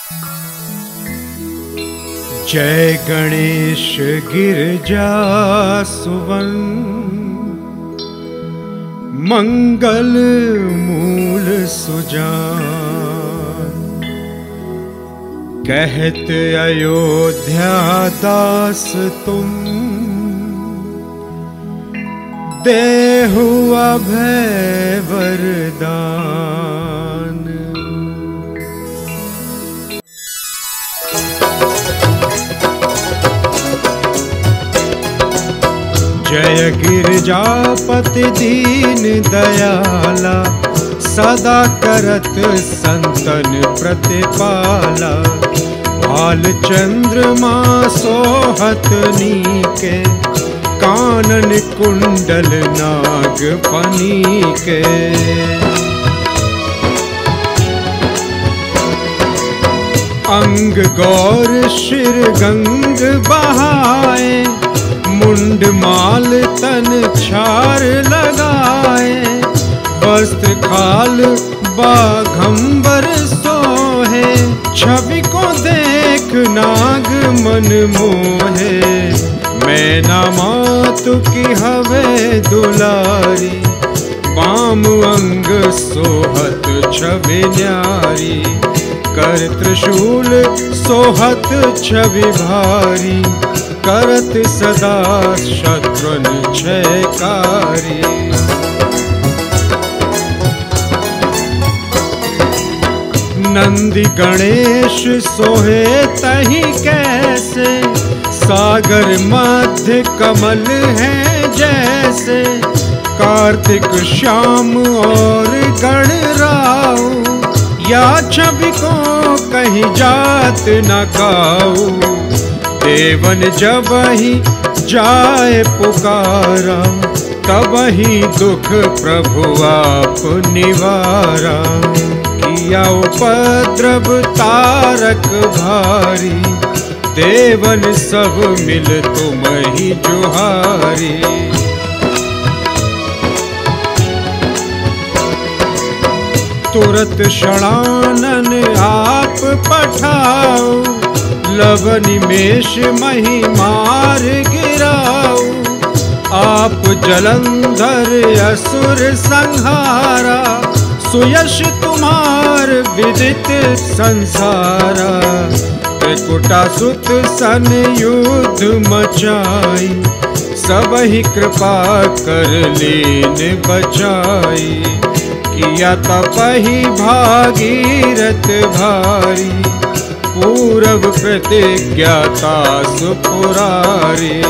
जय गणेश गिरजा सुवन, मंगल मूल सुजान। कहत अयोध्या दास तुम, देहु अभय वरदान। जय गिरजापति दीन दयाला, सदा करत संतन प्रतिपाला। भाल चंद्रमा सोहत नीके, कानन कुंडल नाग फनी के। अंग गौर शिर गंग बहाए, मुंड माल तन छार लगाए। वस्त्र खाल बाघंबर सोहे, छवि को देख नाग मन मोहे। मैना मातु की हवे दुलारी, बाम अंग सोहत छवि न्यारी। कर त्रिशूल सोहत छवि भारी, करत सदा शत्रुन क्षयकारी। नंदी गणेश सोहे तही कैसे, सागर मध्य कमल है जैसे। कार्तिक श्याम और गणराऊ, या छवि को कहीं जात न काऊ। देवन जब ही जाए पुकारा, तब ही दुख प्रभु आप निवारा। किया उपद्रव तारक भारी, देवन सब मिल तुम ही जुहारी। तुरत षडानन आप पठाओ, लव निमेष मही मार गिराओ। आप जलंधर असुर संहारा, सुयश तुम्हार विदित संसारा। त्रिकुटासुत सन युद्ध मचाई, सब ही कृपा कर लीन बचाई। किया तपहि भागीरथ भारी, पूरब प्रतिज्ञाता सुपुरारी।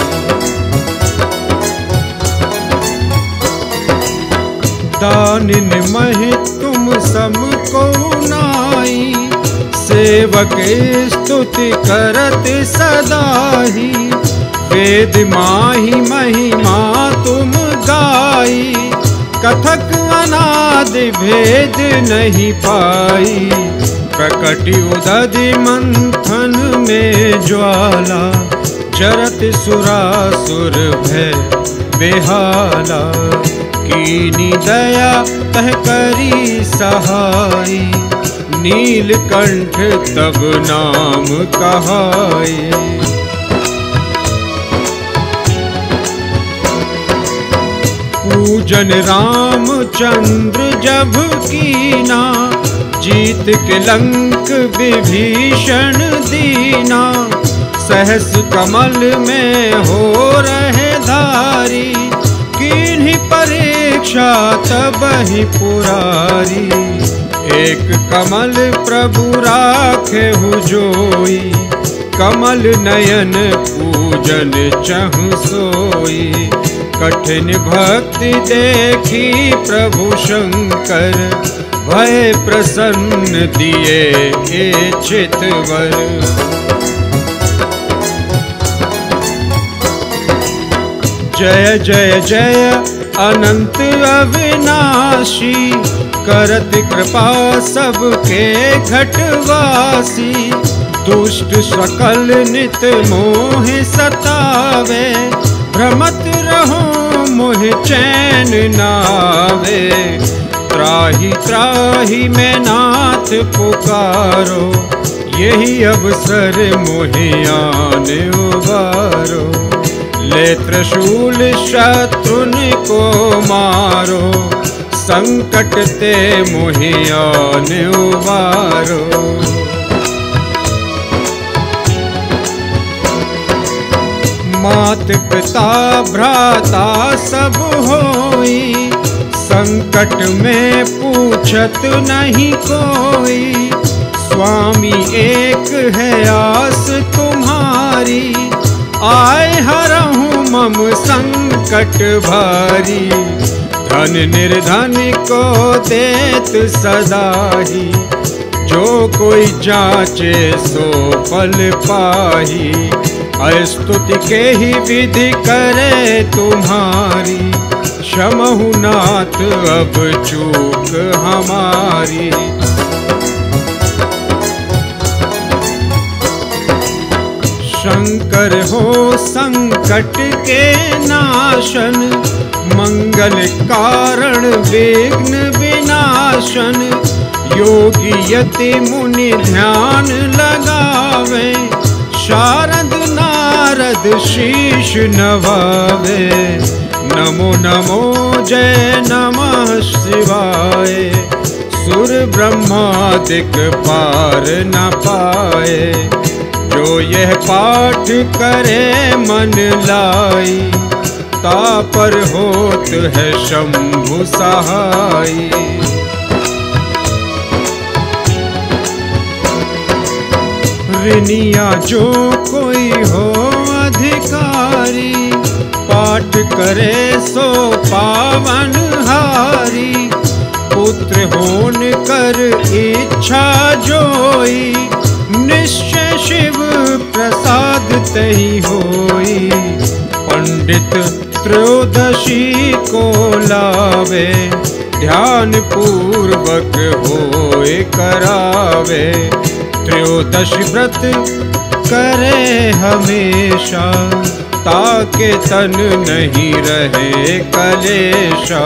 दानिन महि तुम समको नाई, सेवक स्तुति करत सदाही। वेद माही महिमा तुम गाई, कथक अनादि भेद नहीं पाई। प्रकटि उदधि मंथन में ज्वाला, जरत सुरासुर भय बेहाला। कीनी दया तह करी सहाई, नीलकंठ तब नाम कहाई। पूजन रामचंद्र जब कीना, जीत के लंक विभीषण दीना। सहस कमल में हो रहे धारी, कीन्ही परीक्षा तब ही पुरारी। एक कमल प्रभु राखे हु जोई, कमल नयन पूजन चहु सोई। कठिन भक्ति देखी प्रभु शंकर, भय प्रसन्न दिए इच्छित वर। जय जय जय अनंत अविनाशी, करत कृपा सबके घटवासी। दुष्ट सकल नित मोह सतावे, भ्रमत रहो मोह चैन नावे। त्राहि त्राहि में नाथ पुकारो, यही अवसर मोहियान उबारो। ले त्रिशूल शत्रुन को मारो, संकट ते मोहियान उबारो। मात पिता भ्राता सब होई, संकट में पूछत नहीं कोई। स्वामी एक है आस तुम्हारी, आए हरहूँ मम संकट भारी। धन निर्धन को देत सदाही, जो कोई जाचे सो फल पाही। स्तुति के ही विधि करे तुम्हारी, क्षमहु नाथ अब चूक हमारी। शंकर हो संकट के नाशन, मंगल कारण विघ्न विनाशन। योगी यति मुनि ध्यान लगावे, शारद नारद शीश नवावे। नमो नमो जय नमः शिवाय, सुर ब्रह्मादिक पार न पाए। जो यह पाठ करे मन लाई, तापर होत है शंभु सहाई। ऋणिया जो कोई हो अधिकारी, पाठ करे सो पावन हारी। पुत्र होन कर इच्छा जोई, निश्चय शिव प्रसाद तही होई। पंडित त्रयोदशी को लावे, ध्यान पूर्वक होए करावे। त्रयोदशी व्रत करे हमेशा, ताके तन नहीं रहे कलेशा।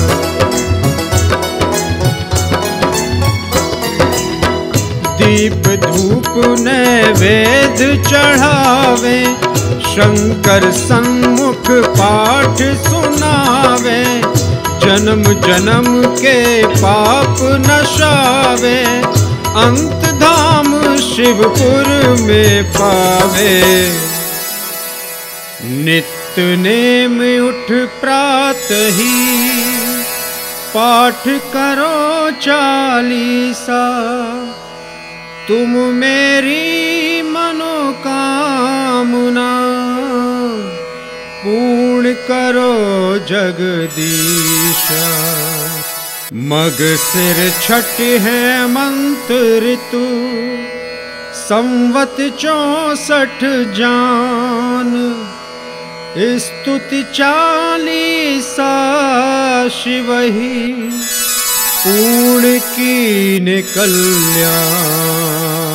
दीप धूप नैवेद्य चढ़ावे, शंकर सन्मुख पाठ सुनावे। जन्म जन्म के पाप नशावे, अंत धाम शिवपुर में पावे। नित्य नेम उठ प्रातहि, पाठ करो चालीसा। तुम मेरी मनोकामना, पूर्ण करो जगदीशा। मग सिर छठ है मंत्र ऋतु, संवत 64 जान। स्तुति 40 शिवहि, पूर्ण कीन कल्याण।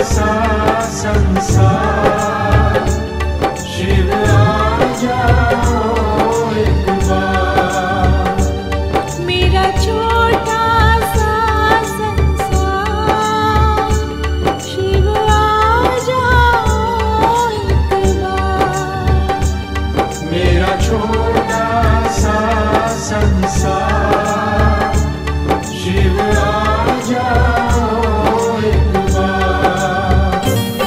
सा संसार, शिव आ जाओ एक बार। मेरा छोटा सा संसार, शिव आ जाओ एक बार। मेरा छोटा सा संसार, शिव आ जाओ एक बार।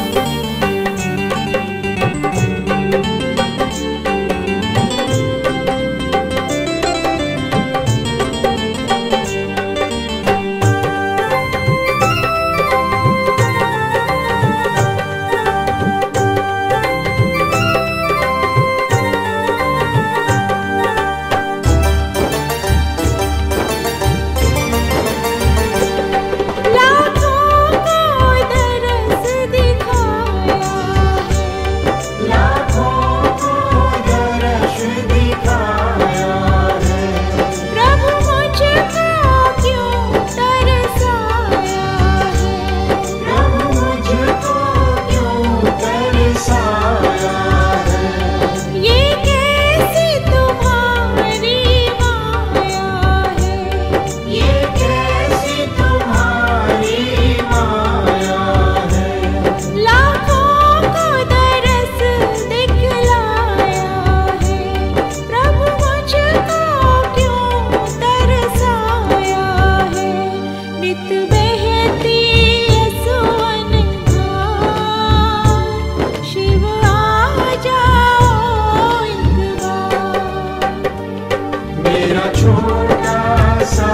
मेरा छोटा सा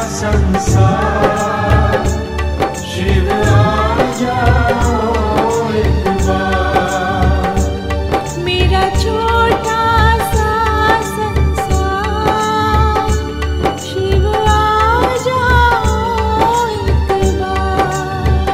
संसार, शिव आ जाओ एक बार। मेरा छोटा सा संसार, शिव आ जाओ एक बार।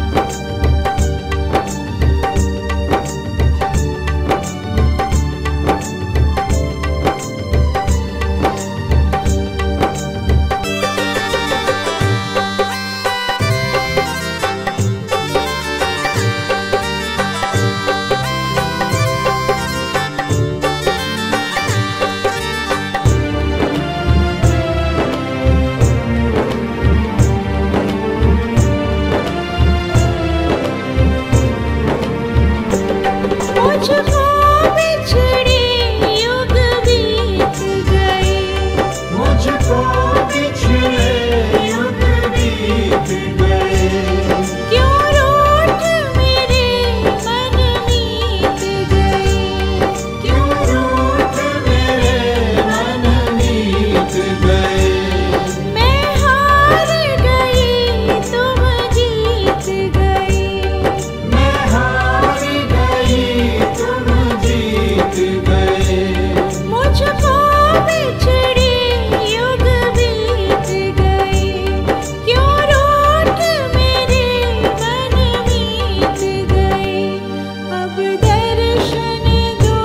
मुझको बिछड़े युग बीत गए, मुझको बिछड़े युग बीत गए। क्यों रूठ मेरे मन मीत गए। क्यों रूठ मेरे मन मीत गए। मैं हार गई तुम जीत गए। मैं हार गई तुम जीत गए। मुझको बिछड़े युग बीत गए, क्यों रूठ मेरे मन मीत गए। अब दर्शन दो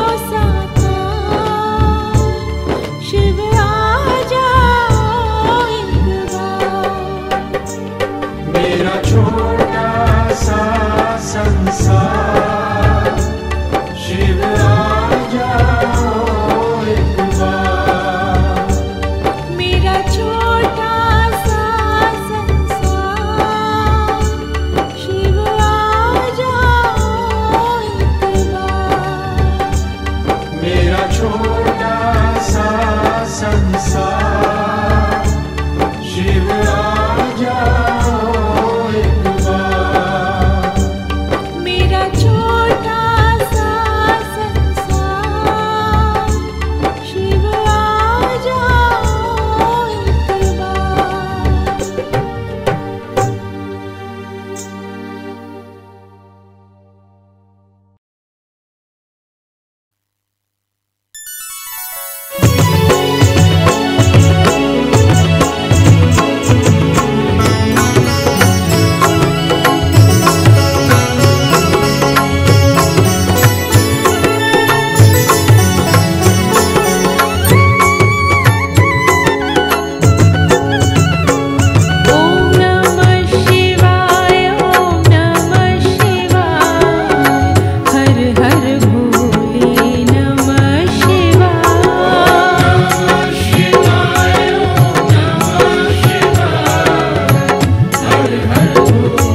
साकार, शिव आ जाओ एक बार। मेरा छोटा सा संसार, शिव आ जाओ एक बार। मेरा छोटा सा संसार, शिव आ जाओ एक बार। मेरा छोटा सा संसार, शिव आ जाओ एक बार। जाओ